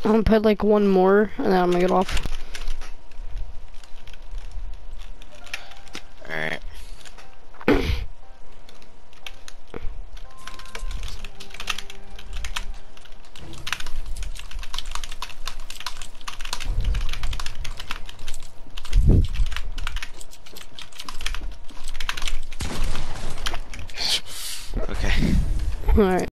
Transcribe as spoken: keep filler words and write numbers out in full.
I'm gonna put like one more, and then I'm gonna get off. Alright. Okay. Alright.